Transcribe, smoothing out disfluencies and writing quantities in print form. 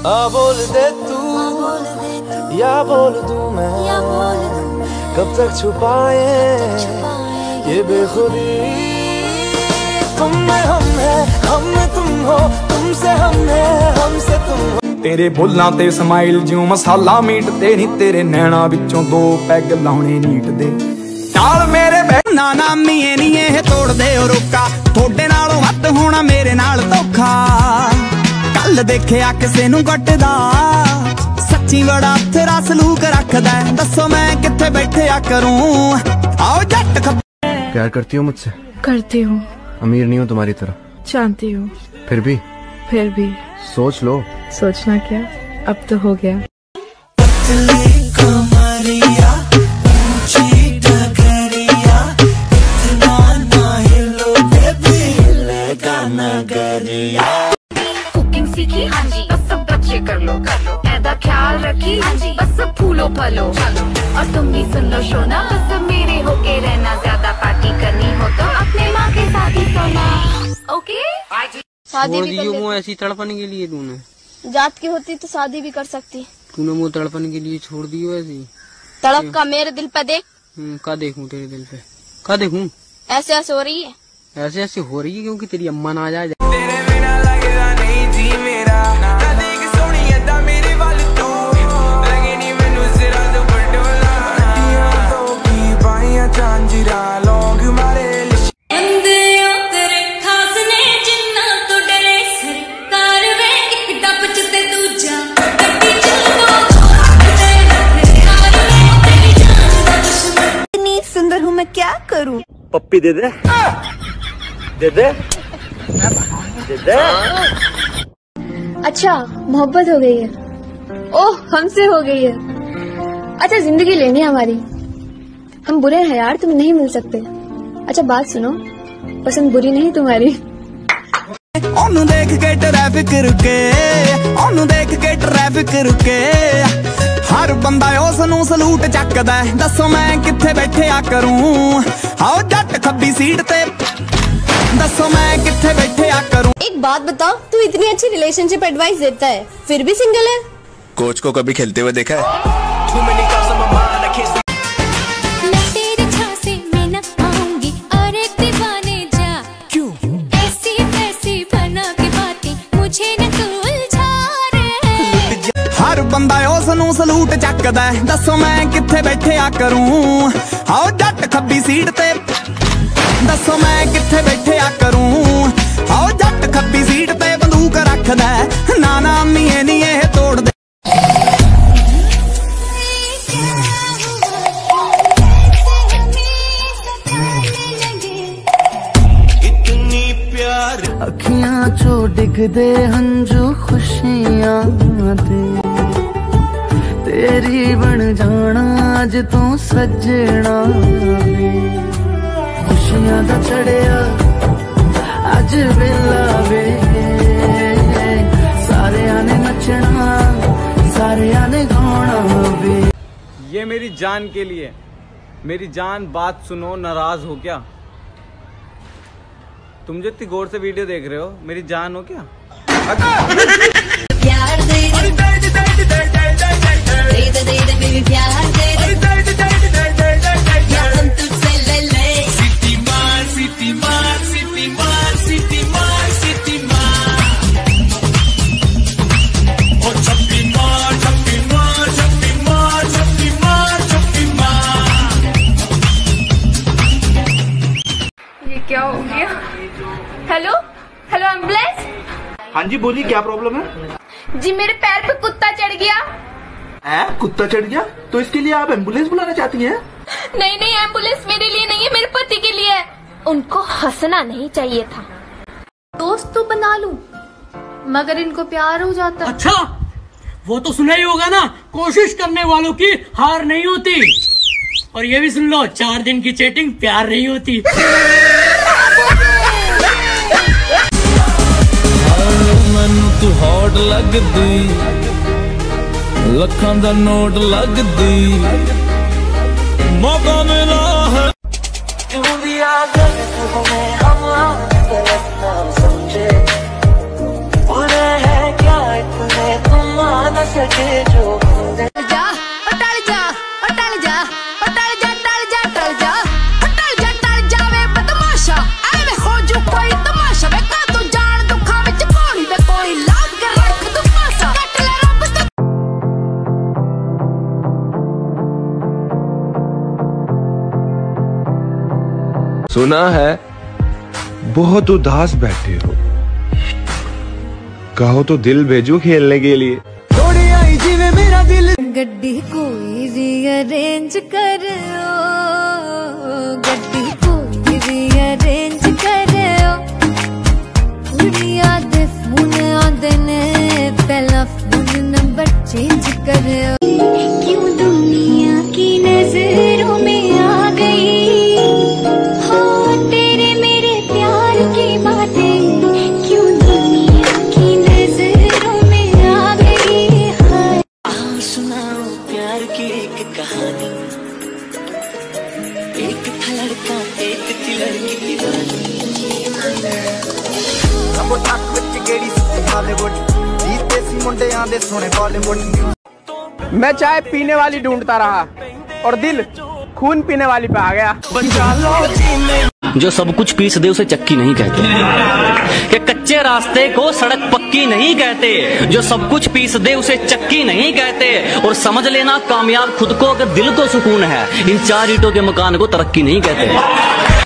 बोल दे तू या बोल दूं मैं, कब तक छुपाए ये बेखुदी। तुम में हम है, हम में तुम हो, तुमसे हम है, हमसे तुम हो। तेरे बोलां ते स्माइल ज्यों मसाला मीट ते नी, तेरे नैना विचों दो पैग लाउणे नीट दे। नाल मेरे ना ना मीए नी ये तोड़ दे रोका, थोड़े नालों वध होना मेरे नाल धोखा। कल देखिया किसे नूं गटदा, सच्ची बड़ा तेरा सलूक रखदा। दसो मैं किथे बैठिया करूं, आओ जट। प्यार करती हो मुझसे? करती हूँ। अमीर नहीं हूँ तुम्हारी तरह, जानती हूँ। फिर भी सोच लो। सोचना क्या, अब तो हो गया। कुकिंग सीखी हाँ जी, बस सब बच्चे कर लो ऐदा ख्याल रखी हाँ जी, बस सब फूलो फलो और तुम भी सुन लो शोना, बस सब मेरे होके रहना। ज्यादा पार्टी करनी हो तो अपने माँ के साथ ही सोना। ओके शादी भी कर वो ऐसी तड़पने के लिए तूने जात की होती तो शादी भी कर सकती। तूने वो तड़पने के लिए छोड़ दी ऐसी तड़प का मेरे दिल पे देख। का देखूं तेरे दिल पे, का देखूं? ऐसे ऐसे हो रही है, ऐसे ऐसे हो रही है क्योंकि तेरी अम्मा ना आ जाए। तेरे बिना लगदा नहीं जी मेरा, ना देख सोनी अदा मेरे वाल तू लगे नहीं मैनू जरा तो पटोला। हड्डियां तो की पाइयां झांझरा लोग मारे सुंदर हूँ मैं क्या करूँ? पप्पी दे दे, दे दे, दे दे। अच्छा मोहब्बत हो गई है, ओह हमसे हो गई है। अच्छा जिंदगी लेनी है हमारी, हम बुरे हैं यार, तुम्हें नहीं मिल सकते। अच्छा बात सुनो, पसंद बुरी नहीं तुम्हारी। ओनू देख के ट्रैफिक रुके, ओनू देख के ट्रैफिक रुके। हर बंदा उसनू सलूट चकदा, दसो मैं किथे बैठिया करूं। आओ जट खब्बी सीट ते, दसो मैं किथे बैठिया करूं। एक बात बताओ, तू इतनी अच्छी रिलेशनशिप एडवाइस देता है फिर भी सिंगल है? कोच को कभी खेलते हुए देखा है? हर बंदा उसनू सलूट चकदा, दसो मैं किथे बैठिया करूं। आओ जट खब्बी सीट ते, दसो मैं किथे बैठिया करूं। आओ जट खब्बी सीट ते बंदूक रखदा, ना ना मीए नी ये तोड़ दे। इतनी प्यार अखियां चो डिगदे हंजू खुशियां दे, तेरी बन जाना अज तू सजना वे। खुशियां दा चढ़िया अज वेला वे, सारे ने नचना, सारे ने गाना वे। ये मेरी जान के लिए, मेरी जान बात सुनो, नाराज हो क्या? तुम जो इतनी गौर से वीडियो देख रहे हो, मेरी जान हो क्या? प्यार दे बेबी प्यार दे, या हम तुझसे ले ले। सिटी मार सिटी मार सिटी मार सिटी मार सिटी मार, ओ छप्पी मार छप्पी मार छप्पी मार छप्पी मार छप्पी मार। ये क्या हो गया? Hello hello ambulance. हाँ जी बोलिए, क्या प्रॉब्लम है? जी मेरे पैर पे कुत्ता चढ़ गया। कुत्ता चढ़ गया? तो इसके लिए आप एम्बुलेंस बुलाना चाहती हैं? नहीं नहीं, एम्बुलेंस मेरे लिए नहीं है, मेरे पति के लिए है। उनको हंसना नहीं चाहिए था। दोस्त तो बना लूं, मगर इनको प्यार हो जाता। अच्छा वो तो सुना ही होगा ना, कोशिश करने वालों की हार नहीं होती। और ये भी सुन लो, 4 दिन की चैटिंग प्यार नहीं होती। मैनू तू हॉट लगदी, लखां दा नोट लगदी, मौका मिला है। हम समझे, बुरे हैं क्या इतने तुम सके जो जा टल जा टल जा टल जा टल जा टल जा टल जा टल जावे बदमाशा एवे हो जो कोई तमाशा वे का तू जान दुखा विच कोई वे कोई लाग के रख तू पासा कट ले रब तो सुना है बहुत उदास बैठे हो, कहो तो दिल भेजो खेलने के लिए। थोड़ी आई जीवे मेरा दिल गड्डी कोई रीअरेंज करो गड्डी कोई रीअरेंज करो कुड़िया दे फोन आंदे ने पहला फोन नंबर चेंज करो क्यों दुनिया की नजरों में आ गई हो तेरे मेरे प्यार की बातें क्यों दुनिया की नजरों में आ गई है। आओ सुनाओ प्यार की एक कहानी, एक था लड़का एक थी लड़की दीवानी। मैं चाय पीने वाली ढूंढता रहा और दिल खून पीने वाली पे आ गया। जो सब कुछ पीस दे उसे चक्की नहीं कहते, कि कच्चे रास्ते को सड़क पक्की नहीं कहते। जो सब कुछ पीस दे उसे चक्की नहीं कहते। और समझ लेना कामयाब खुद को अगर दिल को सुकून है, इन 4 ईंटों के मकान को तरक्की नहीं कहते।